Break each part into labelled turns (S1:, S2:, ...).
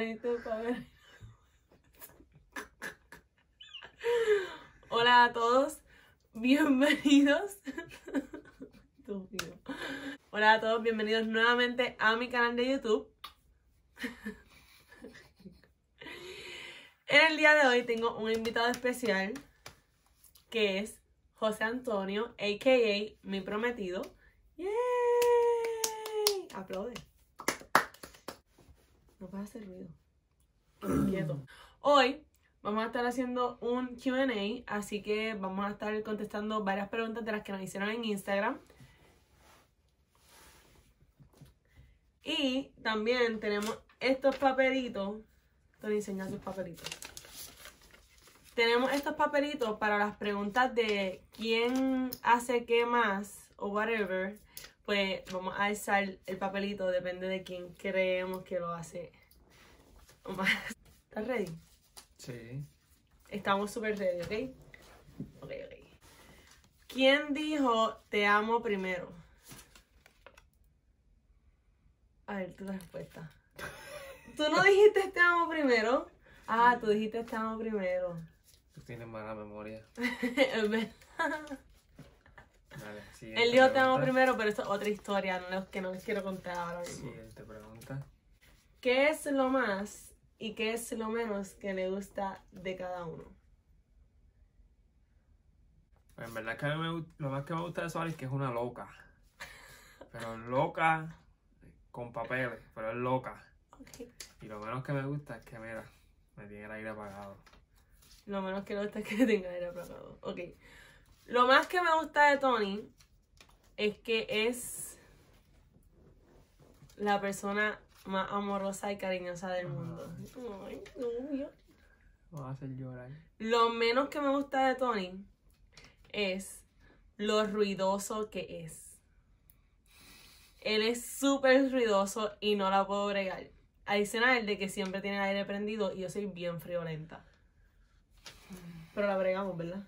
S1: necesito saber. Hola a todos, bienvenidos. Estúpido. Hola a todos, bienvenidos nuevamente a mi canal de YouTube. En el día de hoy tengo un invitado especial que es José Antonio, a.k.a. mi prometido. ¡Yay! Aplaude. No puedes hacer ruido. Quieto. Hoy vamos a estar haciendo un Q&A, así que vamos a estar contestando varias preguntas de las que nos hicieron en Instagram. Y también tenemos estos papelitos. Te voy a enseñar tus papelitos. Tenemos estos papelitos para las preguntas de quién hace qué más o whatever. Pues vamos a alzar el papelito, depende de quién creemos que lo hace más. ¿Estás ready?
S2: Sí.
S1: Estamos súper ready, ¿ok? Ok. ¿Quién dijo te amo primero? A ver, tu respuesta. ¿Tú no dijiste te amo primero? Ah, tú dijiste te amo primero.
S2: Tú tienes mala memoria.
S1: Es verdad.
S2: Vale,
S1: Él dijo te amo primero, pero eso es otra historia, que no les quiero contar ahora mismo.
S2: Siguiente pregunta.
S1: ¿Qué es lo más y qué es lo menos que le gusta de cada uno?
S2: Pues en verdad que a mí lo más que me gusta de Suárez es que es una loca. Pero loca con papeles, pero es loca.
S1: Okay.
S2: Y lo menos que me gusta es que, mira, me tiene el aire apagado.
S1: Lo menos que le gusta es que tenga aire apagado. Ok. Lo más que me gusta de Tony es que es la persona más amorosa y cariñosa del mundo. Ay, novio.
S2: Me va a hacer llorar.
S1: Lo menos que me gusta de Tony es lo ruidoso que es. Él es súper ruidoso y no la puedo bregar. Adicional de que siempre tiene el aire prendido y yo soy bien friolenta. Pero la bregamos, ¿verdad?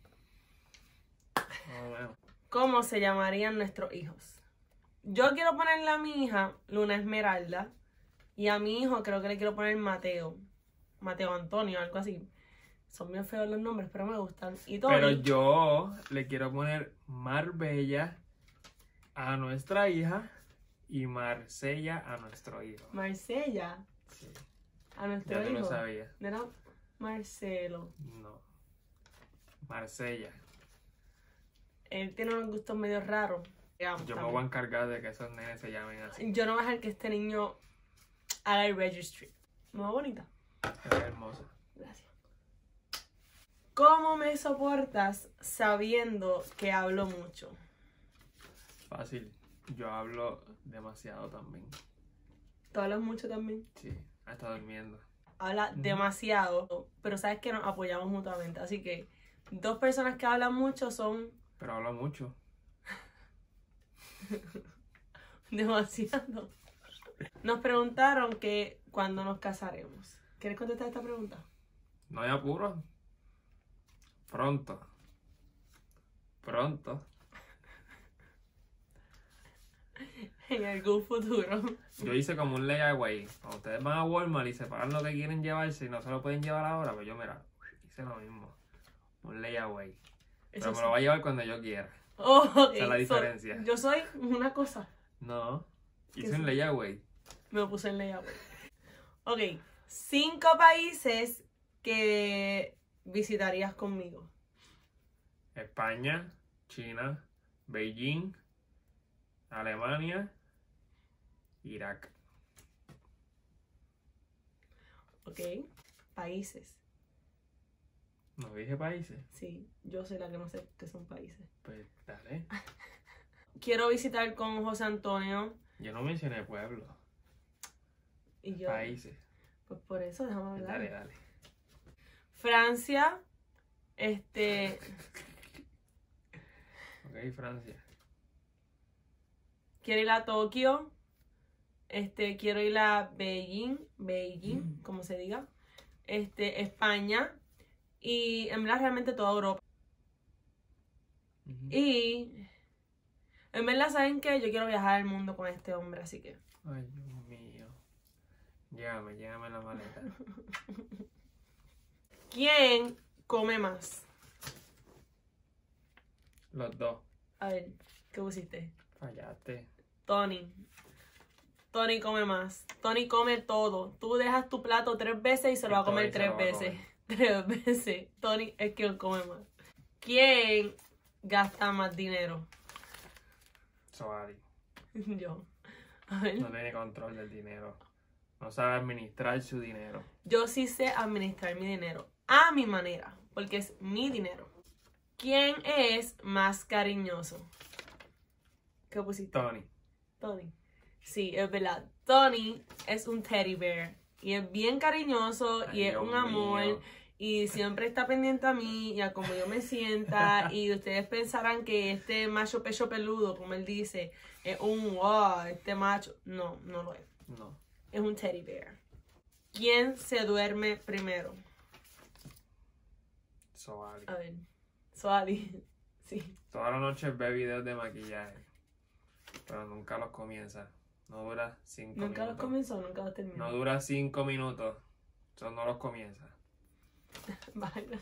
S2: Bueno.
S1: ¿Cómo se llamarían nuestros hijos? Yo quiero ponerle a mi hija Luna Esmeralda. Y a mi hijo creo que le quiero poner Mateo. Mateo Antonio, algo así. Son bien feos los nombres, pero me gustan. Y Tony,
S2: Pero yo le quiero poner Marbella a nuestra hija y Marsella a nuestro hijo.
S1: Marsella.
S2: Sí.
S1: A nuestro
S2: Ya tú
S1: hijo.
S2: lo sabías.
S1: ¿No era Marcelo?
S2: No. Marsella.
S1: Él tiene unos gustos medio raros. Digamos,
S2: Yo me
S1: también.
S2: voy a encargar de que esos nenes se llamen así.
S1: Yo no voy a dejar que este niño haga el registry. ¿No bonita?
S2: Es hermosa.
S1: Gracias. ¿Cómo me soportas sabiendo que hablo mucho?
S2: Fácil. Yo hablo demasiado también.
S1: ¿Tú hablas mucho también?
S2: Sí. Está durmiendo.
S1: Habla demasiado, pero sabes que nos apoyamos mutuamente. Así que dos personas que hablan mucho son
S2: Pero habla mucho.
S1: demasiado. Nos preguntaron que cuándo nos casaremos. ¿Quieres contestar esta pregunta?
S2: No hay apuro. Pronto. Pronto.
S1: En algún futuro.
S2: Yo hice como un layaway. Cuando ustedes van a Walmart y separan lo que quieren llevarse y no se lo pueden llevar ahora, pues yo, mira, hice lo mismo. Un layaway. Pero me lo va a llevar cuando yo quiera.
S1: Oh, ok.
S2: Esa es la diferencia.
S1: Yo soy una cosa.
S2: No. Hice
S1: ¿Qué
S2: un
S1: es?
S2: layaway.
S1: Me lo puse en layaway. Ok. 5 países que visitarías conmigo.
S2: España, China, Beijing, Alemania, Irak.
S1: Ok. Países.
S2: ¿No dije países?
S1: Sí, yo soy la que no sé qué son países.
S2: Pues dale.
S1: Quiero visitar con José Antonio.
S2: Yo no mencioné pueblo.
S1: Y yo.
S2: Países.
S1: Pues por eso déjame hablar.
S2: Dale, dale.
S1: Francia.
S2: Ok, Francia.
S1: Quiero ir a Tokio. Quiero ir a Beijing, como se diga. España. Y en verdad realmente toda Europa. Y en verdad, ¿saben qué? Yo quiero viajar al mundo con este hombre, así que.
S2: Ay, Dios mío. Llévame la maleta.
S1: ¿Quién come más?
S2: Los dos.
S1: A ver, ¿qué pusiste?
S2: Fallaste.
S1: Tony. Tony come más. Tony come todo. Tú dejas tu plato 3 veces y se lo va a comer 3 veces. 3 veces. Tony es quien come más. ¿Quién gasta más dinero?
S2: Soali.
S1: Yo. A ver.
S2: No tiene control del dinero. No sabe administrar su dinero.
S1: Yo sí sé administrar mi dinero. A mi manera. Porque es mi dinero. ¿Quién es más cariñoso? ¿Qué pusiste?
S2: Tony.
S1: Tony. Sí, es verdad. Tony es un teddy bear. Y es bien cariñoso.
S2: Ay,
S1: y es
S2: Dios
S1: un amor.
S2: mío.
S1: Y siempre está pendiente a mí y a cómo yo me sienta. Y ustedes pensarán que este macho pecho peludo, como él dice, es un wow, este macho. No, no lo es.
S2: No.
S1: Es un teddy bear. ¿Quién se duerme primero?
S2: Soali.
S1: A ver. Soali. Sí.
S2: Toda la noche ve videos de maquillaje. Pero nunca los comienza. No dura 5 minutos.
S1: Nunca los comenzó, nunca los terminó.
S2: No dura 5 minutos. Eso no los comienza.
S1: Vaya.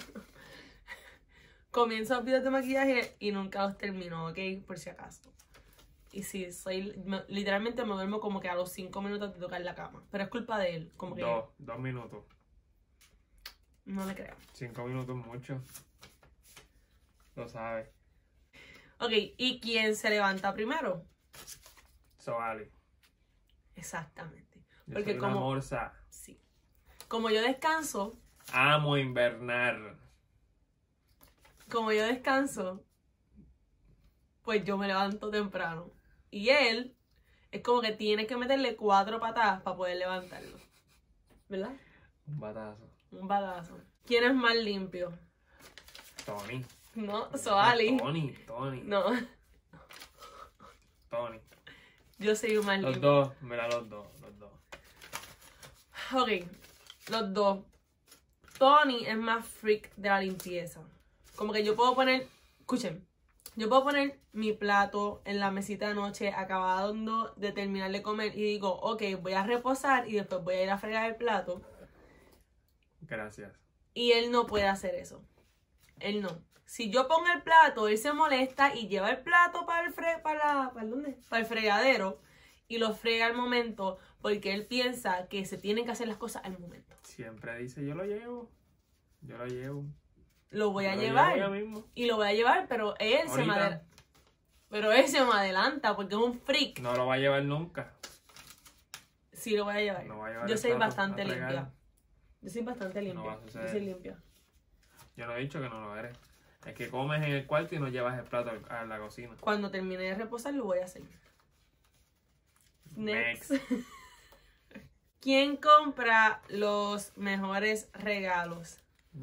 S1: Comienzo los videos de maquillaje y nunca los termino, ¿ok? Por si acaso. Y sí, literalmente me duermo como que a los 5 minutos de tocar la cama. Pero es culpa de él, como que
S2: 2 minutos.
S1: no le creo.
S2: 5 minutos mucho. Lo sabes.
S1: Ok, ¿y quién se levanta primero?
S2: Soali.
S1: Exactamente.
S2: Yo
S1: Porque
S2: soy una
S1: como...
S2: morsa.
S1: Sí. Como yo descanso,
S2: Amo invernar.
S1: pues yo me levanto temprano. Y él es como que tiene que meterle 4 patadas para poder levantarlo. ¿Verdad?
S2: Un batazo.
S1: Un badazo. ¿Quién es más limpio?
S2: Tony.
S1: No, Soali.
S2: Tony.
S1: No,
S2: Tony.
S1: yo soy un más
S2: Los
S1: limpio.
S2: dos. Mira, los dos.
S1: Ok, los dos. Tony es más freak de la limpieza. Como que yo puedo poner, escuchen, yo puedo poner mi plato en la mesita de noche acabando de terminar de comer y digo, ok, voy a reposar y después voy a ir a fregar el plato.
S2: Gracias.
S1: Y él no puede hacer eso. Él no. Si yo pongo el plato, él se molesta y lleva el plato para el fregadero y lo frega al momento porque él piensa que se tienen que hacer las cosas al momento.
S2: Siempre dice, yo lo llevo.
S1: Lo voy a
S2: Yo lo
S1: llevar.
S2: llevo ya mismo.
S1: Y lo voy a llevar, pero él
S2: Ahorita.
S1: se me adelanta porque es un freak.
S2: No lo va a llevar nunca.
S1: Sí lo voy a llevar.
S2: No va a llevar
S1: Yo
S2: el
S1: soy
S2: plato
S1: bastante
S2: a fregar.
S1: limpia. Yo soy bastante limpia.
S2: va a suceder.
S1: Yo soy limpia.
S2: Yo no he dicho que no lo eres. Es que comes en el cuarto y no llevas el plato a la cocina.
S1: Cuando termine de reposar lo voy a hacer. Next. ¿Quién compra los mejores regalos?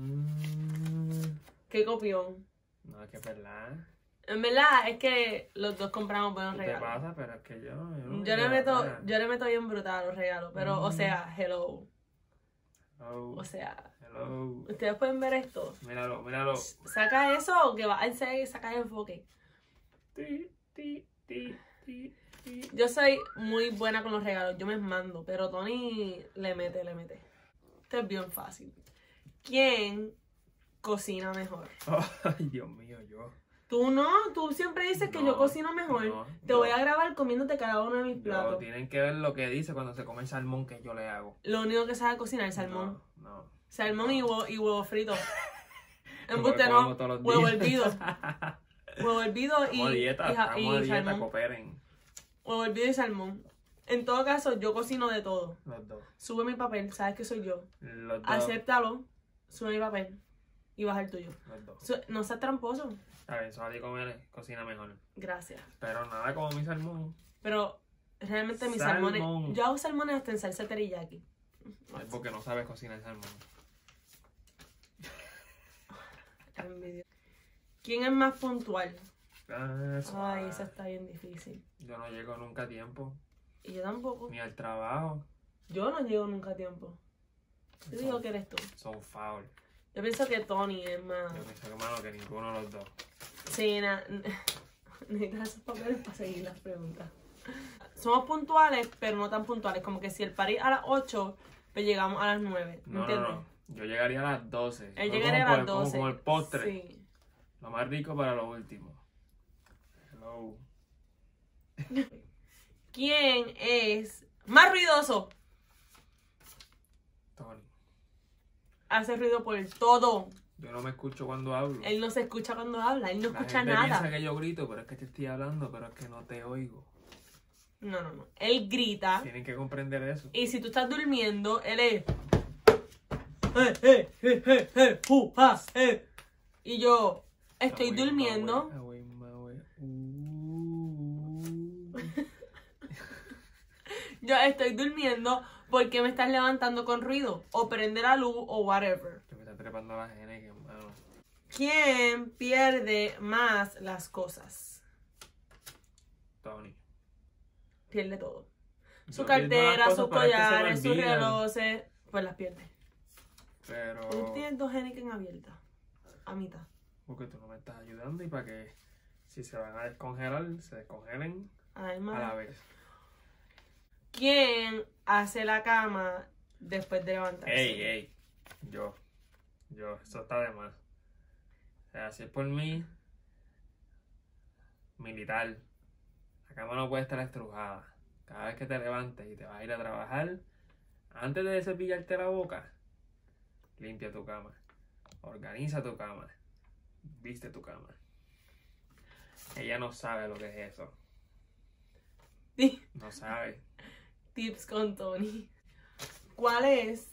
S1: ¿Qué copión?
S2: No, es que es verdad.
S1: En verdad es que los dos compramos buenos
S2: ¿Qué te
S1: regalos.
S2: pasa? Pero es que yo no
S1: Yo le
S2: llevo nada.
S1: meto bien brutal a los regalos, pero o sea, hello.
S2: Hello.
S1: O sea,
S2: Hello.
S1: ustedes pueden ver esto.
S2: Míralo.
S1: Saca eso que va a sacar enfoque.
S2: Ti, ti, ti, ti, ti.
S1: Yo soy muy buena con los regalos, yo me mando, pero Tony le mete. Esto es bien fácil. ¿Quién cocina mejor?
S2: Ay, Dios mío, yo.
S1: Tú no, tú siempre dices que
S2: No,
S1: yo cocino mejor.
S2: no,
S1: Te
S2: yo-
S1: voy a grabar comiéndote cada uno de mis
S2: No,
S1: platos.
S2: tienen que ver lo que dice cuando se come el salmón que yo le hago.
S1: Lo único que sabe cocinar es salmón.
S2: No.
S1: Salmón y huevo frito.
S2: Como
S1: Embuste
S2: que
S1: no,
S2: como todos los
S1: huevo
S2: días.
S1: hervido. Huevo hervido
S2: Estamos a dieta,
S1: salmón.
S2: cooperen.
S1: Huevo hervido y salmón. En todo caso, yo cocino de todo.
S2: Los dos.
S1: Sube mi papel, sabes que soy yo.
S2: Los dos.
S1: Acéptalo, sube mi papel y baja el tuyo.
S2: Los dos.
S1: No seas tramposo.
S2: A ver, Soali cocina mejor.
S1: Gracias.
S2: Pero nada como mi salmón.
S1: Pero realmente mis
S2: Salmón.
S1: salmones. Yo hago salmones hasta en salsa teriyaki.
S2: Es porque no sabes cocinar salmón.
S1: Envidia. ¿Quién es más puntual?
S2: Ay,
S1: Ay, esa está bien difícil.
S2: Yo no llego nunca a tiempo.
S1: Y yo tampoco.
S2: Ni al trabajo.
S1: Yo no llego nunca a tiempo. Yo digo que eres tú.
S2: Son foul.
S1: Yo pienso que Tony es más.
S2: Yo pienso, hermano, que ninguno de los dos.
S1: Sí, necesitas esos papeles para seguir las preguntas. Somos puntuales, pero no tan puntuales. Como que si el party a las 8, pues llegamos a las 9. ¿Entiendes?
S2: No. Yo llegaría a las 12.
S1: Él llegaría a las 12.
S2: Como el postre.
S1: Sí.
S2: Lo más rico para lo último. Hello.
S1: ¿Quién es más ruidoso?
S2: Tony.
S1: Hace ruido por todo.
S2: Yo no me escucho cuando hablo.
S1: Él no se escucha cuando habla, él no escucha
S2: La gente
S1: nada.
S2: piensa que yo grito, pero es que te estoy hablando, pero es que no te oigo.
S1: No. Él grita.
S2: Tienen que comprender eso.
S1: Y si tú estás durmiendo, él es... Y yo estoy durmiendo. Yo estoy durmiendo porque me estás levantando con ruido. O prende la luz o whatever.
S2: Me está trepando la gente, que hermano.
S1: ¿Quién pierde más las cosas?
S2: Tony.
S1: Pierde todo. Su
S2: Yo pierdo
S1: cartera,
S2: las
S1: sus
S2: cosas, pero es que se me
S1: collares, sus
S2: olvidan.
S1: relojes. Pues las pierde.
S2: Pero...
S1: Tú tienes 2 Heineken abiertas. A mitad.
S2: Porque tú no me estás ayudando y para que si se van a descongelar, se descongelen
S1: Ay,
S2: a
S1: madre.
S2: la vez.
S1: ¿Quién hace la cama después de levantarse?
S2: Ey. Yo. Eso está de más. O sea, si es por mí, militar. La cama no puede estar estrujada. Cada vez que te levantes y te vas a ir a trabajar, antes de cepillarte la boca, limpia tu cama. Organiza tu cama. Viste tu cama. Ella no sabe lo que es eso.
S1: Sí.
S2: No sabe.
S1: Tips con Tony. ¿Cuál es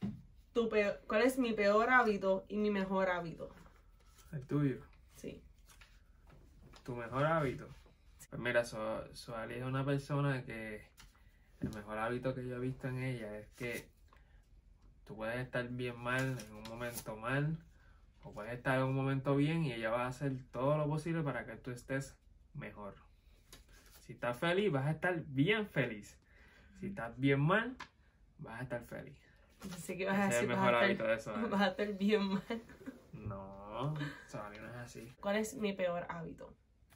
S1: mi peor hábito y mi mejor hábito?
S2: El tuyo.
S1: Sí.
S2: Tu mejor hábito. Pues mira, Soali es una persona que el mejor hábito que yo he visto en ella es que tú puedes estar bien mal en un momento mal, o puedes estar en un momento bien y ella va a hacer todo lo posible para que tú estés mejor. Si estás feliz, vas a estar bien feliz. Si estás bien mal, vas a estar feliz.
S1: Pensé que ibas a
S2: Ese es
S1: decir
S2: el mejor hábito de Soali.
S1: vas a estar bien mal.
S2: No, Soali no es así.
S1: ¿Cuál es mi peor hábito?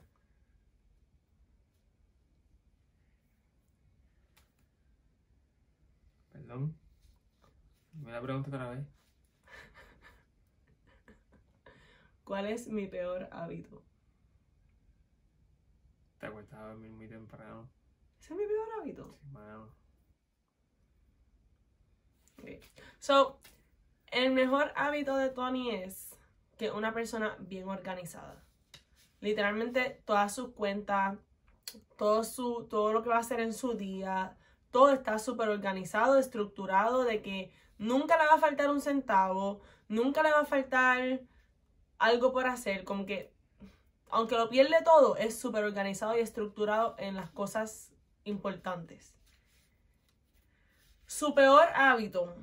S2: Perdón. Me la pregunta otra vez.
S1: ¿Cuál es mi peor hábito?
S2: Te acuestas a dormir muy temprano.
S1: ¿Ese es mi peor hábito?
S2: Sí, mano.
S1: Okay. So, el mejor hábito de Tony es que es una persona bien organizada. Literalmente todas sus cuentas, todo lo que va a hacer en su día, todo está súper organizado, estructurado, de que nunca le va a faltar un centavo, nunca le va a faltar algo por hacer, como que aunque lo pierde todo, es súper organizado y estructurado en las cosas importantes. Su peor hábito.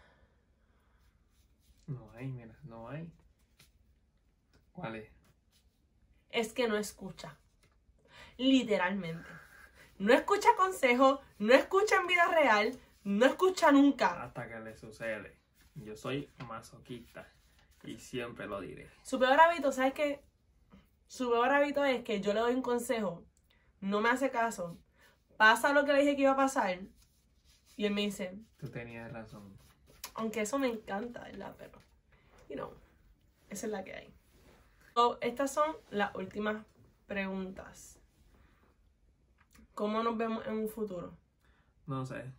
S2: No hay, mira, no hay. ¿Cuál es?
S1: Es que no escucha. Literalmente. No escucha consejos, no escucha en vida real, no escucha nunca.
S2: Hasta que le sucede. Yo soy masoquista y siempre lo diré.
S1: Su peor hábito, ¿sabes qué? Su peor hábito es que yo le doy un consejo, no me hace caso, pasa lo que le dije que iba a pasar y él me dice,
S2: Tú tenías razón.
S1: aunque eso me encanta, ¿verdad? Pero, esa es la que hay. So, estas son las últimas preguntas. ¿Cómo nos vemos en un futuro?
S2: No sé.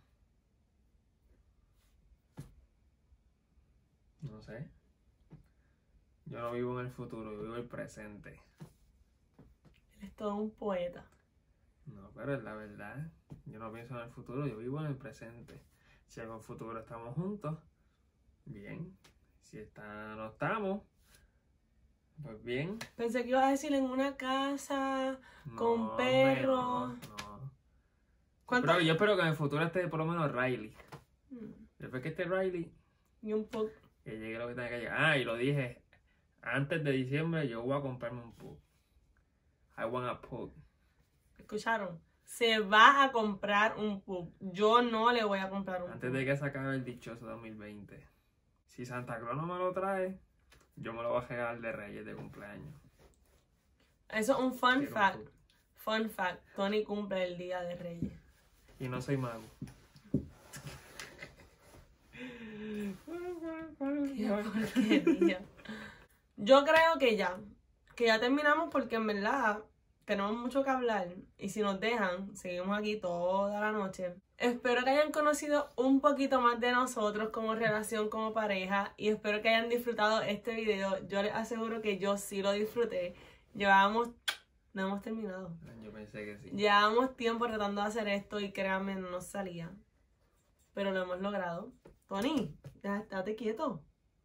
S2: No sé. Yo no vivo en el futuro, yo vivo en el presente.
S1: Él es todo un poeta.
S2: No, pero es la verdad. Yo no pienso en el futuro, yo vivo en el presente. Si en el futuro estamos juntos, bien. Si no estamos, pues bien.
S1: Pensé que ibas a decir en una casa,
S2: No,
S1: con
S2: hombre,
S1: perro.
S2: no.
S1: ¿Cuánto?
S2: Yo espero que en el futuro esté por lo menos Riley.
S1: Mm,
S2: Después que esté Riley,
S1: Y un poco.
S2: que llegue lo que tenga que llegar. Ah, y lo dije, antes de diciembre yo voy a comprarme un pug. I want a pug.
S1: ¿Escucharon? Se va a comprar un pug. Yo no le voy a comprar un
S2: Antes
S1: pug.
S2: de que se acabe el dichoso 2020. Si Santa Claus no me lo trae, yo me lo voy a regalar de Reyes de cumpleaños.
S1: Eso es un fun
S2: Quiero un
S1: fact.
S2: pug.
S1: Fun fact, Tony cumple el Día de Reyes.
S2: Y no soy mago.
S1: Qué porquería. Yo creo que ya terminamos porque en verdad tenemos mucho que hablar y si nos dejan, seguimos aquí toda la noche. Espero que hayan conocido un poquito más de nosotros como relación, como pareja y espero que hayan disfrutado este video. Yo les aseguro que yo sí lo disfruté. No hemos terminado.
S2: Yo pensé que sí.
S1: Llevamos tiempo tratando de hacer esto y créanme, no nos salía. Pero lo hemos logrado. Tony, date quieto.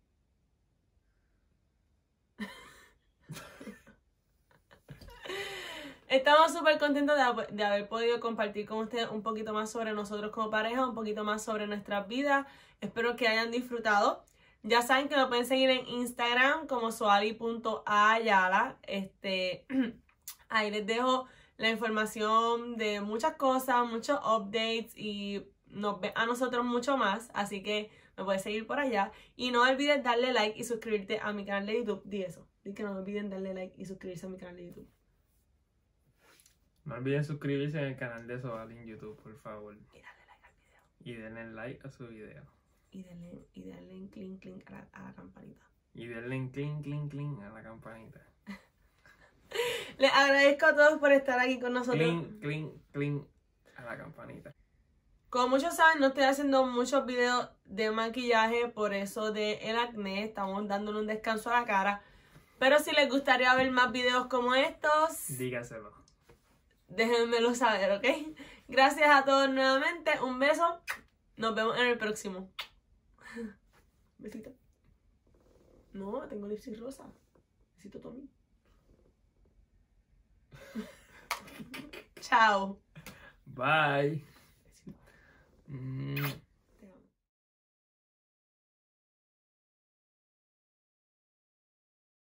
S1: Estamos súper contentos de haber podido compartir con ustedes un poquito más sobre nosotros como pareja, un poquito más sobre nuestras vidas. Espero que hayan disfrutado. Ya saben que lo pueden seguir en Instagram como soali.ayala. Ahí les dejo la información de muchas cosas, muchos updates y nos ve a nosotros mucho más. Así que me puedes seguir por allá. Y no olvides darle like y suscribirte a mi canal de YouTube. Di eso. Di que no olviden darle like y suscribirse a mi canal de YouTube.
S2: No olviden suscribirse en el canal de Soali en YouTube, por favor.
S1: Y darle like al video.
S2: Y denle like a su video.
S1: Y darle en clink clink a la campanita.
S2: Y denle en clink clink clink a la campanita.
S1: Les agradezco a todos por estar aquí con nosotros.
S2: Clink clink clink a la campanita.
S1: Como muchos saben, no estoy haciendo muchos videos de maquillaje por eso de el acné. Estamos dándole un descanso a la cara. Pero si les gustaría ver más videos como estos,
S2: Dígaselo.
S1: déjenmelo saber, ¿ok? Gracias a todos nuevamente. Un beso. Nos vemos en el próximo. Besito. No, tengo lipstick rosa. Besito, Tommy. Chao.
S2: Bye.